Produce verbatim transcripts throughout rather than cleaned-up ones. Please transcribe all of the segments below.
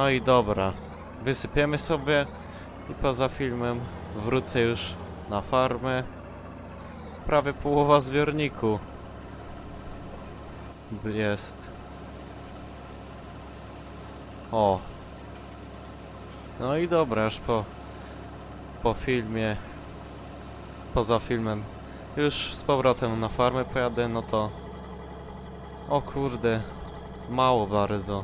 i dobra. Wysypiemy sobie i poza filmem wrócę już na farmę. Prawie połowa zbiorniku jest. O. No i dobra, już po, po filmie, poza filmem, już z powrotem na farmę pojadę, no to... O kurde, mało bardzo.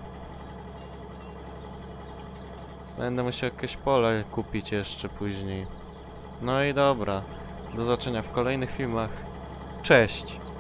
Będę musiał jakieś pole kupić jeszcze później. No i dobra, do zobaczenia w kolejnych filmach. Cześć!